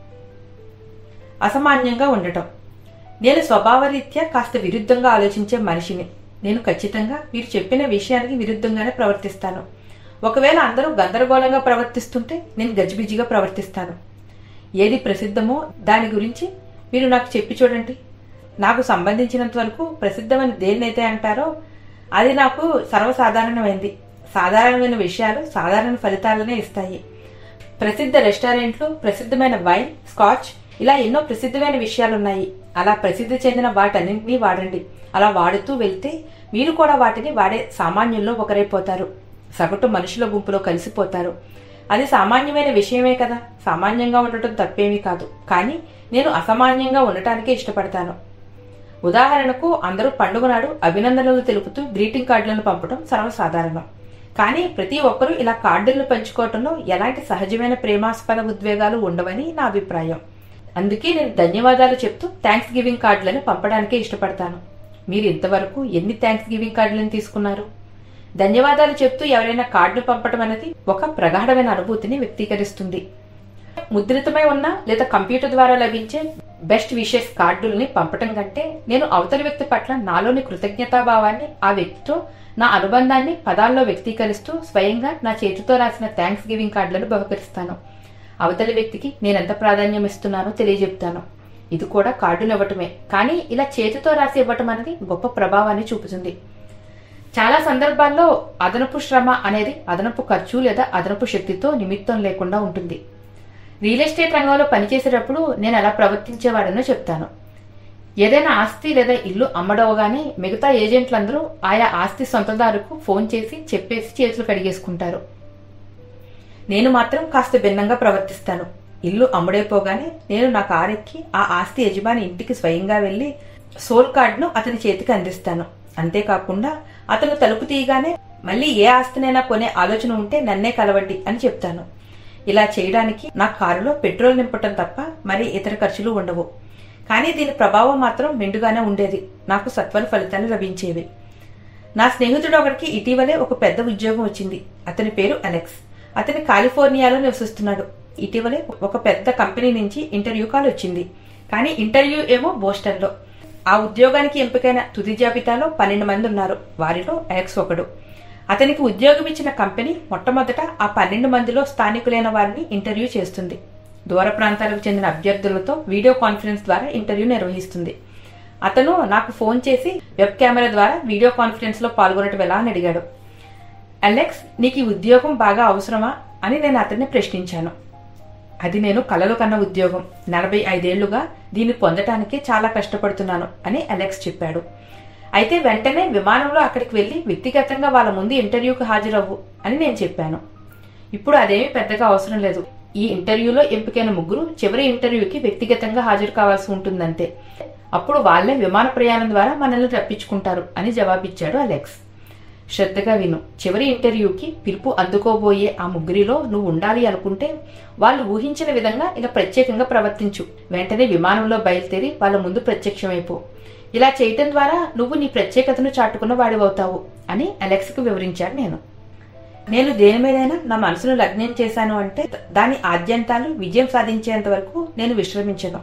Speaker 2: అసామాన్యంగా ఉండటం. నేను స్వభావరీత్యా కాస్త విరుద్ధంగా ఆలోచించే మనిషిని. నేను ఖచ్చితంగా మీరు చెప్పిన విషయానికి విరుద్ధంగానే ప్రవర్తిస్తాను. ఒకవేళ అందరూ గందరగోళంగా ప్రవర్తిస్తుంటే నేను గజిబిజిగా ప్రవర్తిస్తాను. ఏది ప్రసిద్ధమో దాని గురించి మీరు నాకు చెప్పి చూడండి. నాకు సంబంధించినంత వరకు ప్రసిద్ధమని దేన్నైతే అంటారో అది నాకు సర్వసాధారణమైంది. సాధారణమైన విషయాలు సాధారణ ఫలితాలనే ఇస్తాయి. ప్రసిద్ధ రెస్టారెంట్లు, ప్రసిద్ధమైన వైన్, స్కాచ్, ఇలా ఎన్నో ప్రసిద్ధమైన విషయాలున్నాయి. అలా ప్రసిద్ధి చెందిన వాటన్నింటినీ వాడండి. అలా వాడుతూ వెళ్తే మీరు కూడా వాటిని వాడే సామాన్యుల్లో ఒకరైపోతారు. సగటు మనుషుల గుంపులో కలిసిపోతారు. అది సామాన్యమైన విషయమే కదా. సామాన్యంగా ఉండటం తప్పేమీ కాదు. కానీ నేను అసామాన్యంగా ఉండటానికే ఇష్టపడతాను. ఉదాహరణకు అందరూ పండుగ నాడు అభినందనలు తెలుపుతూ గ్రీటింగ్ కార్డులను పంపడం సర్వసాధారణం. కానీ ప్రతి ఒక్కరూ ఇలా కార్డులను పంచుకోవటంలో ఎలాంటి సహజమైన ప్రేమాస్పద ఉద్వేగాలు ఉండవని నా అభిప్రాయం. అందుకే నేను ధన్యవాదాలు చెప్తూ థ్యాంక్స్ గివింగ్ కార్డులను పంపడానికే ఇష్టపడతాను. మీరు ఇంతవరకు ఎన్ని థ్యాంక్స్ గివింగ్ కార్డులను తీసుకున్నారు? ధన్యవాదాలు చెప్తూ ఎవరైనా కార్డును పంపడం అనేది ఒక ప్రగాఢమైన అనుభూతిని వ్యక్తీకరిస్తుంది. ముద్రితమై ఉన్న లేదా కంప్యూటర్ ద్వారా లభించే బెస్ట్ విషెస్ కార్డుల్ని పంపటం కంటే నేను అవతలి వ్యక్తి పట్ల నాలోని కృతజ్ఞతాభావాన్ని, ఆ వ్యక్తితో నా అనుబంధాన్ని పదాల్లో వ్యక్తీకరిస్తూ స్వయంగా నా చేతితో రాసిన థ్యాంక్స్ గివింగ్ కార్డులను బహుకరిస్తాను. అవతలి వ్యక్తికి నేనెంత ప్రాధాన్యం ఇస్తున్నానో తెలియజెప్తాను. ఇది కూడా కార్డును ఇవ్వటమే. కానీ ఇలా చేతితో రాసి ఇవ్వటం అనేది గొప్ప ప్రభావాన్ని చూపుతుంది. చాలా సందర్భాల్లో అదనపు శ్రమ అనేది అదనపు ఖర్చు లేదా అదనపు శక్తితో నిమిత్తం లేకుండా ఉంటుంది. రియల్ ఎస్టేట్ రంగంలో పనిచేసేటప్పుడు నేను ఎలా ప్రవర్తించేవాడనో చెప్తాను. ఏదైనా ఆస్తి లేదా ఇల్లు అమ్మడవగానే మిగతా ఏజెంట్లందరూ ఆయా ఆస్తి సొంతదారుకు ఫోన్ చేసి చెప్పేసి చేతులు కడిగేసుకుంటారు. నేను మాత్రం కాస్త భిన్నంగా ప్రవర్తిస్తాను. ఇల్లు అమ్ముడైపోగానే నేను నా కారెక్కి ఆ ఆస్తి యజమాని ఇంటికి స్వయంగా వెళ్లి సోల్ కార్డును అతని చేతికి అందిస్తాను. అంతేకాకుండా అతను తలుపు తీయగానే మళ్ళీ ఏ ఆస్తినైనా కొనే ఆలోచన ఉంటే నన్నే కలవండి అని చెప్తాను. ఇలా చేయడానికి నా కారులో పెట్రోల్ నింపటం తప్ప మరి ఇతర ఖర్చులు ఉండవు. కానీ దీని ప్రభావం మాత్రం మెండుగానే ఉండేది. నాకు సత్వర ఫలితాలు లభించేవి. నా స్నేహితుడు ఒకరికి ఇటీవలే ఒక పెద్ద ఉద్యోగం వచ్చింది. అతని పేరు అలెక్స్. అతని కాలిఫోర్నియాలో నివసిస్తున్నాడు. ఇటీవలే ఒక పెద్ద కంపెనీ నుంచి ఇంటర్వ్యూ కాల్ వచ్చింది. కానీ ఇంటర్వ్యూ ఏమో బోస్టన్లో. ఆ ఉద్యోగానికి ఎంపికైన తుది జాబితాలో పన్నెండు మంది ఉన్నారు. వారిలో అలెక్స్ ఒకడు. అతనికి ఉద్యోగం ఇచ్చిన కంపెనీ మొట్టమొదట ఆ పన్నెండు మందిలో స్థానికులైన వారిని ఇంటర్వ్యూ చేస్తుంది. దూర ప్రాంతాలకు చెందిన అభ్యర్థులతో వీడియో కాన్ఫరెన్స్ ద్వారా ఇంటర్వ్యూ నిర్వహిస్తుంది. అతను నాకు ఫోన్ చేసి వెబ్ కెమెరా ద్వారా వీడియో కాన్ఫరెన్స్ లో పాల్గొనటం ఎలా అని అడిగాడు. అలెక్స్, నీకు ఈ ఉద్యోగం బాగా అవసరమా అని నేను అతన్ని ప్రశ్నించాను. అది నేను కలలు కన్న ఉద్యోగం. నలభై ఐదేళ్లుగా దీన్ని పొందటానికి చాలా కష్టపడుతున్నాను అని అలెక్స్ చెప్పాడు. అయితే వెంటనే విమానంలో అక్కడికి వెళ్లి వ్యక్తిగతంగా వాళ్ళ ముందు ఇంటర్వ్యూకి హాజరవ్వు అని నేను చెప్పాను. ఇప్పుడు అదేమీ పెద్దగా అవసరం లేదు. ఈ ఇంటర్వ్యూలో ఎంపికైన ముగ్గురు చివరి ఇంటర్వ్యూకి వ్యక్తిగతంగా హాజరు కావాల్సి ఉంటుందంతే. అప్పుడు వాళ్లే విమాన ప్రయాణం ద్వారా మనల్ని రప్పించుకుంటారు అని జవాబిచ్చాడు అలెక్స్. శ్రద్ధగా విను. చివరి ఇంటర్వ్యూకి పిలుపు అందుకోబోయే ఆ ముగ్గురిలో నువ్వు ఉండాలి అనుకుంటే వాళ్ళు ఊహించిన విధంగా ఇలా ప్రత్యేకంగా ప్రవర్తించు. వెంటనే విమానంలో బయలుదేరి వాళ్ళ ముందు ప్రత్యక్షమైపో. ఇలా చేయటం ద్వారా నువ్వు నీ ప్రత్యేకతను చాటుకున్న వాడివవుతావు అని అలెక్స్కు వివరించాను నేను. నేను దేని మీదైనా నా మనసును లగ్నం చేశాను అంటే దాని ఆద్యంతాలు విజయం సాధించేంత వరకు నేను విశ్రమించను.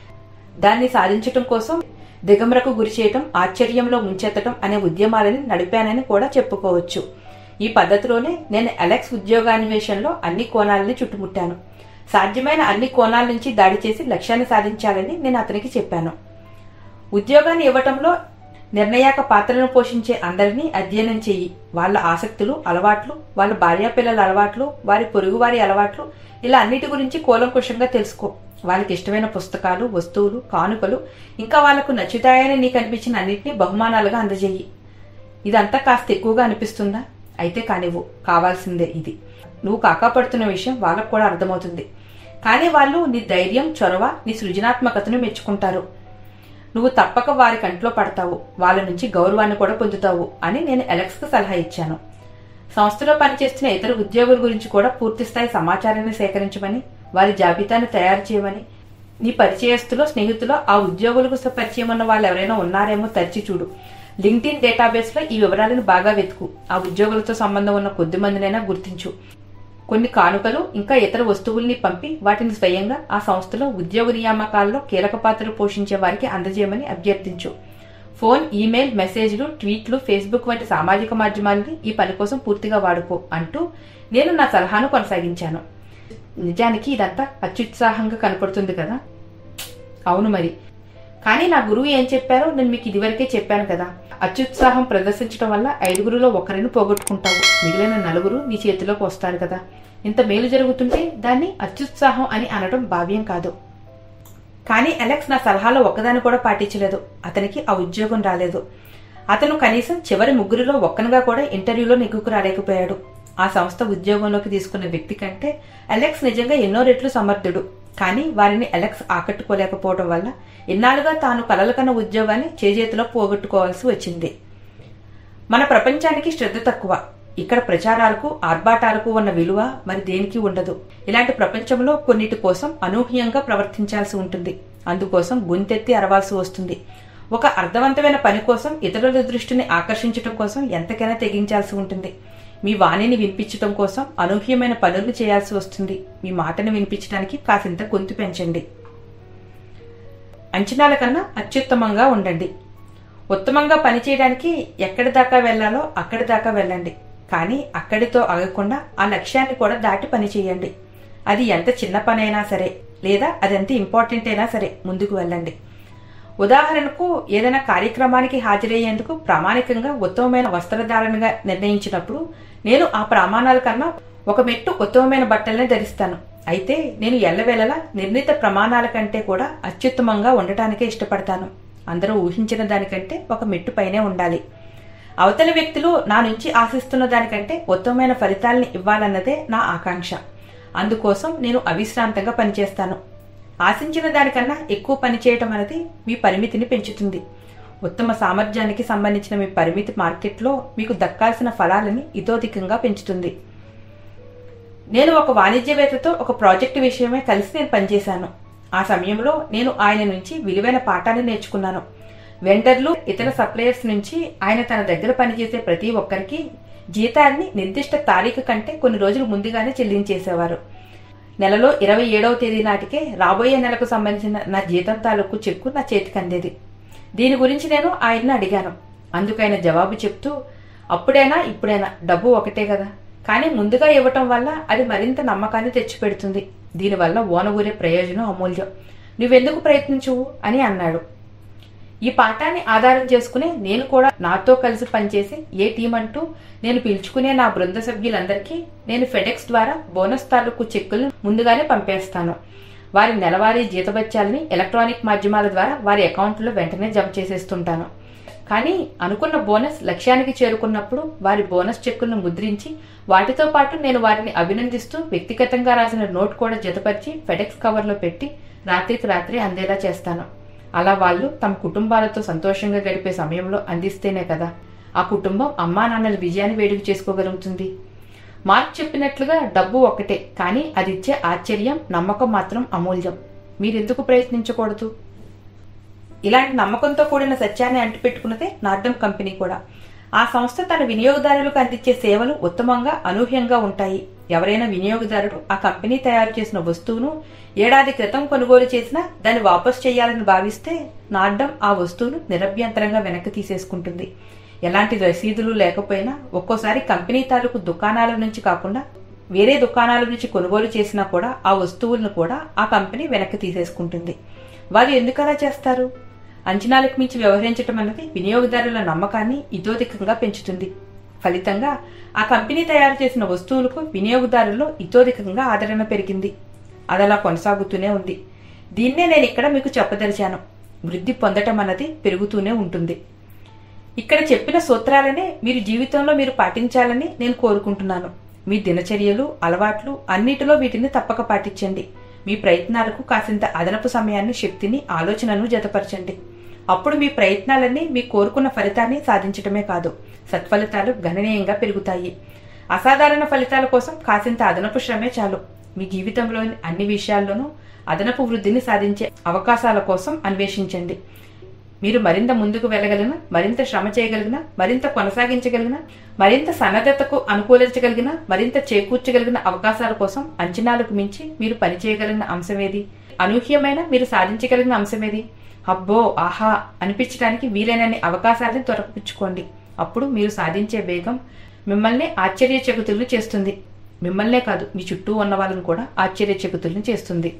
Speaker 2: దాన్ని సాధించటం కోసం దిగమరకు గురి చేయటం, ఆశ్చర్యంలో ముంచెత్తటం అనే ఉద్యమాలని నడిపానని కూడా చెప్పుకోవచ్చు. ఈ పద్ధతిలోనే నేను అలెక్స్ ఉద్యోగాన్వేషణలో అన్ని కోణాలని చుట్టుముట్టాను. సాధ్యమైన అన్ని కోణాల నుంచి దాడి చేసి లక్ష్యాన్ని సాధించాలని నేను అతనికి చెప్పాను. ఉద్యోగాన్ని ఇవ్వటంలో నిర్ణయాక పాత్రను పోషించే అందరినీ అధ్యయనం చెయ్యి. వాళ్ళ ఆసక్తులు, అలవాట్లు, వాళ్ళ భార్యాపిల్లల అలవాట్లు, వారి పొరుగువారి అలవాట్లు, ఇలా అన్నిటి గురించి కూలంకుషంగా తెలుసుకో. వాళ్ళకి ఇష్టమైన పుస్తకాలు, వస్తువులు, కానుకలు, ఇంకా వాళ్లకు నచ్చుతాయని నీకు అనిపించిన అన్నింటినీ బహుమానాలుగా అందజేయి. ఇదంతా కాస్త ఎక్కువగా అనిపిస్తుందా? అయితే కానివ్వు, కావాల్సిందే ఇది. నువ్వు కాకాపడుతున్న విషయం వాళ్ళకు కూడా అర్థమవుతుంది. కానీ వాళ్ళు నీ ధైర్యం, చొరవ, నీ సృజనాత్మకతను మెచ్చుకుంటారు. నువ్వు తప్పక వారి కంట్లో పడతావు, వాళ్ళ నుంచి గౌరవాన్ని కూడా పొందుతావు అని నేను అలెక్స్కు సలహా ఇచ్చాను. సంస్థలో పనిచేస్తున్న ఇతర ఉద్యోగుల గురించి కూడా పూర్తిస్థాయి సమాచారాన్ని సేకరించమని, వారి జాబితాను తయారు చేయమని, నీ పరిచయస్తులో, స్నేహితులో ఆ ఉద్యోగులకు పరిచయం ఉన్న వాళ్ళు ఎవరైనా ఉన్నారేమో తరిచి చూడు. లింక్డ్ఇన్ డేటాబేస్ లో ఈ వివరాలను బాగా వెతుకు. ఆ ఉద్యోగులతో సంబంధం ఉన్న కొద్ది మందినైనా గుర్తించు. కొన్ని కానుకలు, ఇంకా ఇతర వస్తువుల్ని పంపి వాటిని స్వయంగా ఆ సంస్థలో ఉద్యోగ నియామకాల్లో కీలక పాత్ర పోషించే వారికి అందజేయమని అభ్యర్థించు. ఫోన్, ఈమెయిల్, మెసేజ్లు, ట్వీట్లు, ఫేస్బుక్ వంటి సామాజిక మాధ్యమాలని ఈ పని కోసం పూర్తిగా వాడుకో అంటూ నేను నా సలహాను కొనసాగించాను. నిజానికి ఇదంతా అత్యుత్సాహంగా కనపడుతుంది కదా? అవును మరి. కానీ నా గురువు ఏం చెప్పారో నేను మీకు ఇదివరకే చెప్పాను కదా. అత్యుత్సాహం ప్రదర్శించడం వల్ల ఐదుగురులో ఒకరిని పోగొట్టుకుంటావు, మిగిలిన నలుగురు నీ చేతిలోకి వస్తారు కదా. ఇంత మేలు జరుగుతుంటే దాన్ని అత్యుత్సాహం అని అనడం భావ్యం కాదు. కానీ అలెక్స్ నా సలహాలో ఒక్కదాన్ని కూడా పాటించలేదు. అతనికి ఆ ఉద్యోగం రాలేదు. అతను కనీసం చివరి ముగ్గురిలో ఒక్కనిగా కూడా ఇంటర్వ్యూలో నెగ్గుకు రాలేకపోయాడు. ఆ సంస్థ ఉద్యోగంలోకి తీసుకున్న వ్యక్తి కంటే అలెక్స్ నిజంగా ఎన్నో రెట్లు సమర్థుడు. కానీ వారిని అలెక్స్ ఆకట్టుకోలేకపోవడం వల్ల ఇన్నాళ్లుగా తాను కలలు కన్న ఉద్యోగాన్ని చేజేతిలో పోగొట్టుకోవాల్సి వచ్చింది. మన ప్రపంచానికి శ్రద్ధ తక్కువ. ఇక్కడ ప్రచారాలకు, ఆర్భాటాలకు ఉన్న విలువ మరి దేనికి ఉండదు. ఇలాంటి ప్రపంచంలో కొన్నిటి కోసం అనూహ్యంగా ప్రవర్తించాల్సి ఉంటుంది. అందుకోసం గొంతెత్తి అరవాల్సి వస్తుంది. ఒక అర్థవంతమైన పని కోసం ఇతరుల దృష్టిని ఆకర్షించడం కోసం ఎంతకైనా తెగించాల్సి ఉంటుంది. మీ వాణిని వినిపించడం కోసం అనూహ్యమైన పనులు చేయాల్సి వస్తుంది. మీ మాటను వినిపించడానికి కాసింత గొంతు పెంచండి. అంచనాల కన్నా అత్యుత్తమంగా ఉండండి. ఉత్తమంగా పనిచేయడానికి ఎక్కడి దాకా వెళ్లాలో అక్కడి దాకా వెళ్ళండి. కానీ అక్కడితో ఆగకుండా ఆ లక్ష్యాన్ని కూడా దాటి పని చేయండి. అది ఎంత చిన్న పనైనా సరే, లేదా అదెంత ఇంపార్టెంట్ అయినా సరే ముందుకు వెళ్ళండి. ఉదాహరణకు ఏదైనా కార్యక్రమానికి హాజరయ్యేందుకు ప్రామాణికంగా ఉత్తమమైన వస్త్రధారణగా నిర్ణయించినప్పుడు నేను ఆ ప్రమాణాల కన్నా ఒక మెట్టు ఉత్తమమైన బట్టలనే ధరిస్తాను. అయితే నేను ఎల్లవేళలా నిర్ణీత ప్రమాణాల కంటే కూడా అత్యుత్తమంగా ఉండటానికే ఇష్టపడతాను. అందరూ ఊహించిన దానికంటే ఒక మెట్టు పైనే ఉండాలి. అవతలి వ్యక్తులు నా నుంచి ఆశిస్తున్న దానికంటే ఉత్తమమైన ఫలితాలని ఇవ్వాలన్నదే నా ఆకాంక్ష. అందుకోసం నేను అవిశ్రాంతంగా పనిచేస్తాను. ఆశించిన దానికన్నా ఎక్కువ పనిచేయటం అనేది మీ పరిమితిని పెంచుతుంది. ఉత్తమ సామర్థ్యానికి సంబంధించిన మీ పరిమితి మార్కెట్లో మీకు దక్కాల్సిన ఫలాలని ఇతోధికంగా పెంచుతుంది. నేను ఒక వాణిజ్యవేత్తతో ఒక ప్రాజెక్టు విషయమే కలిసి నేను పనిచేశాను. ఆ సమయంలో నేను ఆయన నుంచి విలువైన పాఠాన్ని నేర్చుకున్నాను. వెండర్లు, ఇతర సప్లయర్స్ నుంచి ఆయన తన దగ్గర పనిచేసే ప్రతి ఒక్కరికి జీతాన్ని నిర్దిష్ట తారీఖు కంటే కొన్ని రోజులు ముందుగానే చెల్లించేసేవారు. నెలలో ఇరవై ఏడవ తేదీ నాటికే రాబోయే నెలకు సంబంధించిన నా జీతం తాలూకు చెక్కు నా చేతికి అందేది. దీని గురించి నేను ఆయన్ని అడిగాను. అందుకు ఆయన జవాబు చెప్తూ, అప్పుడైనా ఇప్పుడైనా డబ్బు ఒకటే కదా, కానీ ముందుగా ఇవ్వటం వల్ల అది మరింత నమ్మకాన్ని తెచ్చిపెడుతుంది. దీనివల్ల ఓనగూరే ప్రయోజనం అమూల్యం. నువ్వెందుకు ప్రయత్నించువు అని అన్నాడు. ఈ పాఠాన్ని ఆధారం చేసుకునే నేను కూడా నాతో కలిసి పనిచేసి ఏ టీం అంటూ నేను పిలుచుకునే నా బృంద సభ్యులందరికీ నేను ఫెడెక్స్ ద్వారా బోనస్ తాలూకు చెక్కులను ముందుగానే పంపేస్తాను. వారి నెలవారీ జీతభత్యాలని ఎలక్ట్రానిక్ మాధ్యమాల ద్వారా వారి అకౌంట్లో వెంటనే జమ చేసేస్తుంటాను. కానీ అనుకున్న బోనస్ లక్ష్యానికి చేరుకున్నప్పుడు వారి బోనస్ చెక్కులను ముద్రించి వాటితో పాటు నేను వారిని అభినందిస్తూ వ్యక్తిగతంగా రాసిన నోట్ కూడా జతపరిచి ఫెడెక్స్ కవర్లో పెట్టి రాత్రికి రాత్రి అందేలా చేస్తాను. అలా వాళ్ళు తమ కుటుంబాలతో సంతోషంగా గడిపే సమయంలో అందిస్తేనే కదా ఆ కుటుంబం అమ్మా నాన్నల విజయాన్ని వేడుక చేసుకోగలుగుతుంది. మార్క్ చెప్పినట్లుగా డబ్బు ఒక్కటే, కానీ అది ఇచ్చే ఆశ్చర్యం, నమ్మకం మాత్రం అమూల్యం. మీరెందుకు ప్రయత్నించకూడదు? ఇలాంటి నమ్మకంతో కూడిన సత్యాన్ని అంటిపెట్టుకున్నదే నార్డమ్ కంపెనీ కూడా. ఆ సంస్థ తన వినియోగదారులకు అందించే సేవలు ఉత్తమంగా, అనూహ్యంగా ఉంటాయి. ఎవరైనా వినియోగదారుడు ఆ కంపెనీ తయారు చేసిన వస్తువును ఏడాది క్రితం కొనుగోలు చేసినా దాన్ని వాపసు చేయాలని భావిస్తే నార్డమ్ ఆ వస్తువును నిరభ్యంతరంగా వెనక్కి తీసేసుకుంటుంది. ఎలాంటి రసీదులు లేకపోయినా ఒక్కోసారి కంపెనీ తాలూకు దుకాణాల నుంచి కాకుండా వేరే దుకాణాల నుంచి కొనుగోలు చేసినా కూడా ఆ వస్తువులను కూడా ఆ కంపెనీ వెనక్కి తీసేసుకుంటుంది. వారు ఎందుకు అలా చేస్తారు? అంచనాలకు మించి వ్యవహరించడం అన్నది వినియోగదారుల నమ్మకాన్ని ఇతోధికంగా పెంచుతుంది. ఫలితంగా ఆ కంపెనీ తయారు చేసిన వస్తువులకు వినియోగదారుల్లో ఇతోధికంగా ఆదరణ పెరిగింది. అది అలా కొనసాగుతూనే ఉంది. దీన్నే నేను ఇక్కడ మీకు చెప్పదలిచాను. వృద్ధి పొందటం అన్నది పెరుగుతూనే ఉంటుంది. ఇక్కడ చెప్పిన సూత్రాలనే మీరు జీవితంలో మీరు పాటించాలని నేను కోరుకుంటున్నాను. మీ దినచర్యలు, అలవాట్లు అన్నిటిలో వీటిని తప్పక పాటించండి. మీ ప్రయత్నాలకు కాసింత అదనపు సమయాన్ని, శక్తిని, ఆలోచనను జతపరచండి. అప్పుడు మీ ప్రయత్నాలన్నీ మీ కోరుకున్న ఫలితాన్ని సాధించటమే కాదు, సత్ఫలితాలు గణనీయంగా పెరుగుతాయి. అసాధారణ ఫలితాల కోసం కాసింత అదనపు శ్రమే చాలు. మీ జీవితంలోని అన్ని విషయాల్లోనూ అదనపు వృద్ధిని సాధించే అవకాశాల కోసం అన్వేషించండి. మీరు మరింత ముందుకు వెళ్ళగలిగిన, మరింత శ్రమ చేయగలిగిన, మరింత కొనసాగించగలిగిన, మరింత సన్నద్ధతకు అనుకూలించగలిగిన, మరింత చేకూర్చగలిగిన అవకాశాల కోసం అంచనాలకు మించి మీరు పనిచేయగలిగిన అంశమేది? అనూహ్యమైన మీరు సాధించగలిగిన అంశమేది? అబ్బో, ఆహా అనిపించడానికి వీలైనన్ని అవకాశాలను త్వరపుచ్చుకోండి. అప్పుడు మీరు సాధించే వేగం మిమ్మల్ని ఆశ్చర్యచకితులను చేస్తుంది. మిమ్మల్నే కాదు, మీ చుట్టూ ఉన్న వాళ్ళని కూడా ఆశ్చర్యచకితులను చేస్తుంది.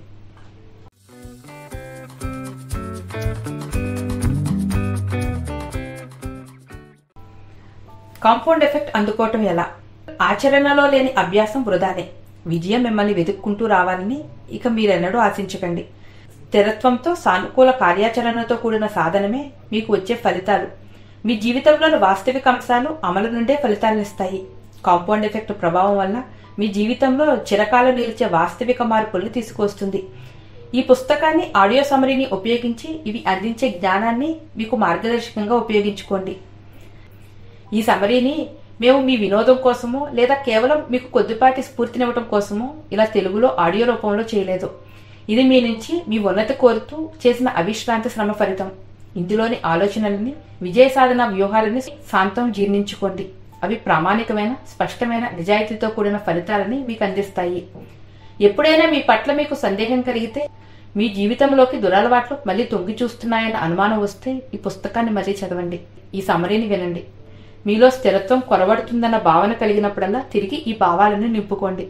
Speaker 2: కాంపౌండ్ ఎఫెక్ట్ అందుకోవటం ఎలా? ఆచరణలో లేని అభ్యాసం వృధానే. విజయం మిమ్మల్ని వెతుక్కుంటూ రావాలని ఇక మీరెన్నడూ ఆశించకండి. స్థిరత్వంతో, సానుకూల కార్యాచరణతో కూడిన సాధనమే మీకు వచ్చే ఫలితాలు. మీ జీవితంలోని వాస్తవిక అంశాలు అమలు నుండే ఫలితాలనిస్తాయి. కాంపౌండ్ ఎఫెక్ట్ ప్రభావం వల్ల మీ జీవితంలో చిరకాలం నిలిచే వాస్తవిక మార్పులను తీసుకొస్తుంది. ఈ పుస్తకాన్ని, ఆడియో సమరీని ఉపయోగించి ఇవి అందించే జ్ఞానాన్ని మీకు మార్గదర్శకంగా ఉపయోగించుకోండి. ఈ సమరీని మేము మీ వినోదం కోసమో లేదా కేవలం మీకు కొద్దిపాటి స్ఫూర్తినివ్వటం కోసమో ఇలా తెలుగులో ఆడియో రూపంలో చేయలేదు. ఇది మీ నుంచి మీ ఉన్నతి కోరుతూ చేసిన అవిశ్రాంత శ్రమ ఫలితం. ఇందులోని ఆలోచనలని, విజయ సాధన వ్యూహాలని శాంతం జీర్ణించుకోండి. అవి ప్రామాణికమైన, స్పష్టమైన, నిజాయితీతో కూడిన ఫలితాలని మీకు అందిస్తాయి. ఎప్పుడైనా మీ పట్ల మీకు సందేహం కలిగితే, మీ జీవితంలోకి దురలవాట్లు మళ్ళీ తొంగి చూస్తున్నాయన్న అనుమానం వస్తే ఈ పుస్తకాన్ని మళ్ళీ చదవండి, ఈ సమరీని వినండి. మీలో స్థిరత్వం కొరబడుతుందన్న భావన కలిగినప్పుడల్లా తిరిగి ఈ భావాలను నింపుకోండి.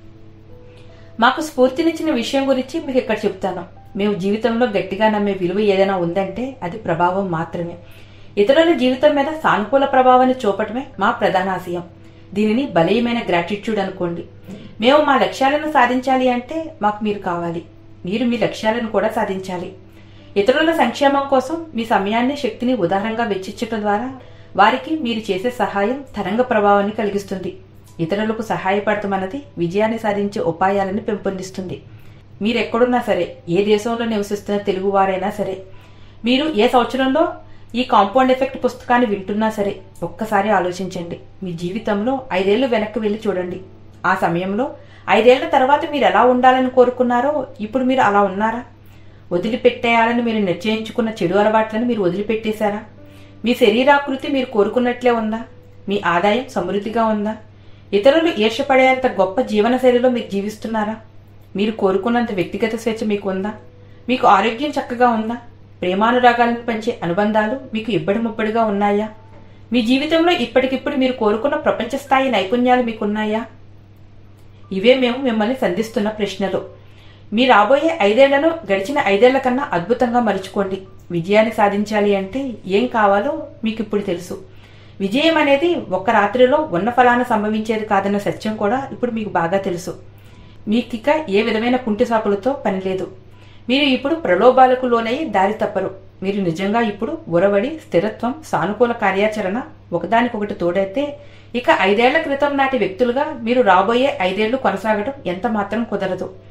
Speaker 2: మాకు స్ఫూర్తినిచ్చిన విషయం గురించి మీకు ఇక్కడ చెప్తాను. మేము జీవితంలో గట్టిగా నమ్మే విలువ ఏదైనా ఉందంటే అది ప్రభావం మాత్రమే. ఇతరుల జీవితం మీద సానుకూల ప్రభావాన్ని చూపటమే మా ప్రధాన ఆశయం. దీనిని బలీయమైన గ్రాటిట్యూడ్ అనుకోండి. మేము మా లక్ష్యాలను సాధించాలి అంటే మాకు మీరు కావాలి. మీరు మీ లక్ష్యాలను కూడా సాధించాలి. ఇతరుల సంక్షేమం కోసం మీ సమయాన్ని, శక్తిని ఉదారంగా వెచ్చించడం ద్వారా వారికి మీరు చేసే సహాయం తరంగ ప్రభావాన్ని కలిగిస్తుంది. ఇతరులకు సహాయపడటమన్నది విజయాన్ని సాధించే ఉపాయాలను పెంపొందిస్తుంది. మీరెక్కడున్నా సరే, ఏ దేశంలో నివసిస్తున్న తెలుగు వారైనా సరే, మీరు ఏ సంవత్సరంలో ఈ కాంపౌండ్ ఎఫెక్ట్ పుస్తకాన్ని వింటున్నా సరే, ఒక్కసారి ఆలోచించండి. మీ జీవితంలో ఐదేళ్లు వెనక్కి వెళ్లి చూడండి. ఆ సమయంలో ఐదేళ్ల తర్వాత మీరు ఎలా ఉండాలని కోరుకున్నారో ఇప్పుడు మీరు అలా ఉన్నారా? వదిలిపెట్టేయాలని మీరు నిశ్చయించుకున్న చెడు అలవాట్లను మీరు వదిలిపెట్టేశారా? మీ శరీరాకృతి మీరు కోరుకున్నట్లే ఉందా? మీ ఆదాయం సమృద్ధిగా ఉందా? ఇతరులు ఈర్ష్యపడేంత గొప్ప జీవన శైలిలో మీరు జీవిస్తున్నారా? మీరు కోరుకున్నంత వ్యక్తిగత స్వేచ్ఛ మీకు ఉందా? మీకు ఆరోగ్యం చక్కగా ఉందా? ప్రేమానురాగాలను పంచే అనుబంధాలు మీకు ఇబ్బడి ముబ్బడిగా ఉన్నాయా? మీ జీవితంలో ఇప్పటికిప్పుడు మీరు కోరుకున్న ప్రపంచ స్థాయి నైపుణ్యాలు మీకున్నాయా? ఇవే మేము మిమ్మల్ని సంధిస్తున్న ప్రశ్నలు. మీ రాబోయే ఐదేళ్లను గడిచిన ఐదేళ్ల కన్నా అద్భుతంగా మలుచుకోండి. విజయాన్ని సాధించాలి అంటే ఏం కావాలో మీకు ఇప్పుడు తెలుసు. విజయం అనేది ఒక్క రాత్రిలో ఉన్న ఫలాన సంభవించేది కాదన్న సత్యం కూడా ఇప్పుడు మీకు బాగా తెలుసు. మీకిక ఏ విధమైన కుంటి సాకులతో పని లేదు. మీరు ఇప్పుడు ప్రలోభాలకు లోనయ్యి దారి తప్పరు. మీరు నిజంగా ఇప్పుడు ఉరవడి, స్థిరత్వం, సానుకూల కార్యాచరణ ఒకదానికొకటి తోడైతే ఇక ఐదేళ్ల క్రితం నాటి వ్యక్తులుగా మీరు రాబోయే ఐదేళ్లు కొనసాగడం ఎంత మాత్రం కుదరదు.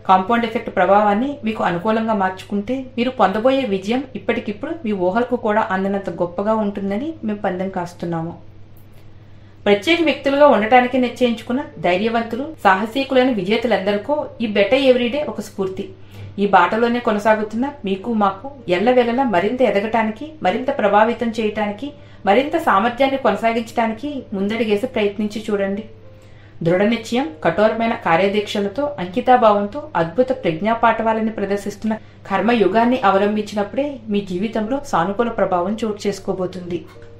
Speaker 2: కాంపౌండ్ ఎఫెక్ట్ ప్రభావాన్ని మీకు అనుకూలంగా మార్చుకుంటే మీరు పొందబోయే విజయం ఇప్పటికిప్పుడు మీ ఊహలకు కూడా అందినంత గొప్పగా ఉంటుందని మేము పందెం కాస్తున్నాము. ప్రత్యేక వ్యక్తులుగా ఉండటానికి నిశ్చయించుకున్న ధైర్యవంతులు, సాహసీకులైన విజేతలందరికీ ఈ బెటర్ ఎవ్రీడే ఒక స్ఫూర్తి. ఈ బాటలోనే కొనసాగుతున్న మీకు మాకు ఎల్లవేళలా మరింత ఎదగటానికి, మరింత ప్రభావితం చేయటానికి, మరింత సామర్థ్యాన్ని కొనసాగించడానికి ముందడిగేసి ప్రయత్నించి చూడండి. దృఢ నిశ్చయం, కఠోరమైన కార్యదీక్షలతో, అంకితాభావంతో అద్భుత ప్రజ్ఞా పాఠవాలని ప్రదర్శిస్తున్న కర్మయుగాన్ని అవలంబించినప్పుడే మీ జీవితంలో సానుకూల ప్రభావం చోటు చేసుకోబోతుంది.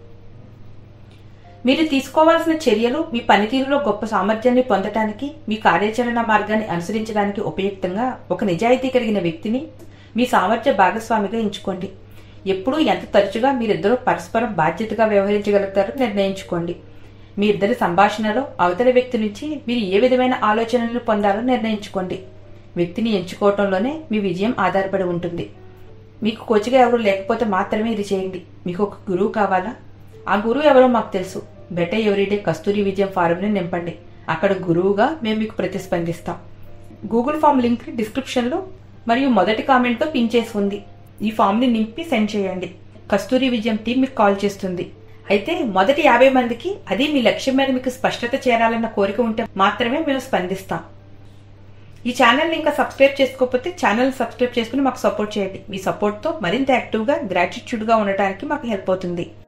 Speaker 2: మీరు తీసుకోవాల్సిన చర్యలు మీ పనితీరులో గొప్ప సామర్థ్యాన్ని పొందటానికి, మీ కార్యాచరణ మార్గాన్ని అనుసరించడానికి ఉపయుక్తంగా ఒక నిజాయితీ కలిగిన వ్యక్తిని మీ సామర్థ్య భాగస్వామిగా ఎంచుకోండి. ఎప్పుడూ ఎంత తరచుగా మీరిద్దరూ పరస్పరం బాధ్యతగా వ్యవహరించగలుగుతారో నిర్ణయించుకోండి. మీ ఇద్దరి సంభాషణలో అవతలి వ్యక్తి నుంచి మీరు ఏ విధమైన ఆలోచనలను పొందాలో నిర్ణయించుకోండి. వ్యక్తిని ఎంచుకోవటంలోనే మీ విజయం ఆధారపడి ఉంటుంది. మీకు కోచ్గా ఎవరు లేకపోతే మాత్రమే ఇది చేయండి. మీకు ఒక గురువు కావాలా? ఆ గురువు ఎవరో మాకు తెలుసు. బెటర్ ఎవ్రీడే కస్తూరి విజయం ఫారంని నింపండి. అక్కడ గురువుగా మేము మీకు ప్రతిస్పందిస్తాం. గూగుల్ ఫామ్ లింక్ డిస్క్రిప్షన్లో మరియు మొదటి కామెంట్తో పిన్ చేసి ఉంది. ఈ ఫామ్ని నింపి సెండ్ చేయండి. కస్తూరి విజయం టీం మీకు కాల్ చేస్తుంది. అయితే మొదటి యాభై మందికి, అది మీ లక్ష్యం మీద మీకు స్పష్టత చేరాలన్న కోరిక ఉంటే మాత్రమే మేము స్పందిస్తాం. ఈ ఛానల్ని ఇంకా సబ్స్క్రైబ్ చేసుకోకపోతే ఛానల్ సబ్స్క్రైబ్ చేసుకుని మాకు సపోర్ట్ చేయండి. మీ సపోర్ట్తో మరింత యాక్టివ్గా, గ్రాటిట్యూడ్గా ఉండటానికి మాకు హెల్ప్ అవుతుంది.